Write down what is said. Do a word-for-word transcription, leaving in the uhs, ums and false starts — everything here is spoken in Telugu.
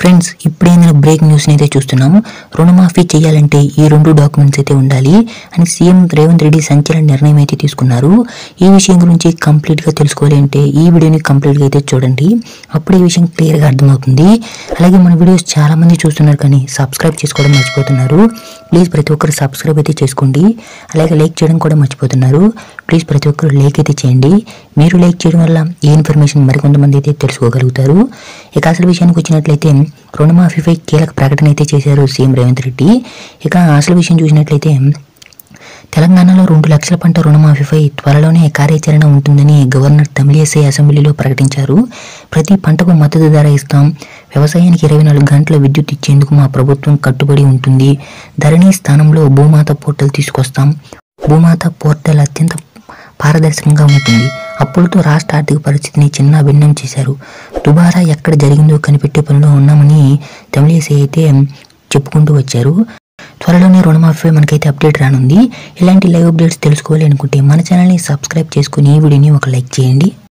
ఫ్రెండ్స్ ఇప్పుడైనా బ్రేక్ న్యూస్ అయితే చూస్తున్నాము. రుణమాఫీ చేయాలంటే ఈ రెండు డాక్యుమెంట్స్ అయితే ఉండాలి అని సీఎం రేవంత్ రెడ్డి సంచలన నిర్ణయం అయితే తీసుకున్నారు. ఈ విషయం గురించి కంప్లీట్గా తెలుసుకోవాలి అంటే ఈ వీడియోని కంప్లీట్గా అయితే చూడండి, అప్పుడు ఈ విషయం క్లియర్గా అర్థమవుతుంది. అలాగే మన వీడియోస్ చాలా మంది చూస్తున్నారు కానీ సబ్స్క్రైబ్ చేసుకోవడం మర్చిపోతున్నారు. ప్లీజ్ ప్రతి ఒక్కరు సబ్స్క్రైబ్ అయితే చేసుకోండి. అలాగే లైక్ చేయడం కూడా మర్చిపోతున్నారు. ప్లీజ్ ప్రతి ఒక్కరు లైక్ అయితే చేయండి. మీరు లైక్ చేయడం వల్ల ఈ ఇన్ఫర్మేషన్ మరికొంతమంది అయితే తెలుసుకోగలుగుతారు. ఇక అసలు విషయానికి వచ్చినట్లయితే రుణమాఫీపై కీలక ప్రకటన అయితే చేశారు సీఎం రేవంత్ రెడ్డి. ఇక అసలు విషయం చూసినట్లయితే తెలంగాణలో రెండు లక్షల పంట రుణమాఫీపై త్వరలోనే కార్యాచరణ ఉంటుందని గవర్నర్ తమిళిసై అసెంబ్లీలో ప్రకటించారు. ప్రతి పంటకు మద్దతు ధర ఇస్తాం, వ్యవసాయానికి ఇరవై నాలుగు గంటల విద్యుత్ ఇచ్చేందుకు మా ప్రభుత్వం కట్టుబడి ఉంటుంది, ధరణి స్థానంలో భూమాత పోర్టల్ తీసుకొస్తాం, భూమాత పోర్టల్ అత్యంత పారదర్శకంగా ఉంటుంది, అప్పులతో రాష్ట్ర ఆర్థిక పరిస్థితిని చిన్న భిన్నం చేశారు, దుబారా ఎక్కడ జరిగిందో కనిపెట్టే పనిలో ఉన్నామని తమిళిసై అయితే చెప్పుకుంటూ వచ్చారు. త్వరలోనే రుణమాఫీ మనకైతే అప్డేట్ రానుంది. ఇలాంటి లైవ్ అప్డేట్స్ తెలుసుకోవాలి అనుకుంటే మన ఛానల్ని సబ్స్క్రైబ్ చేసుకుని ఈ వీడియోని ఒక లైక్ చేయండి.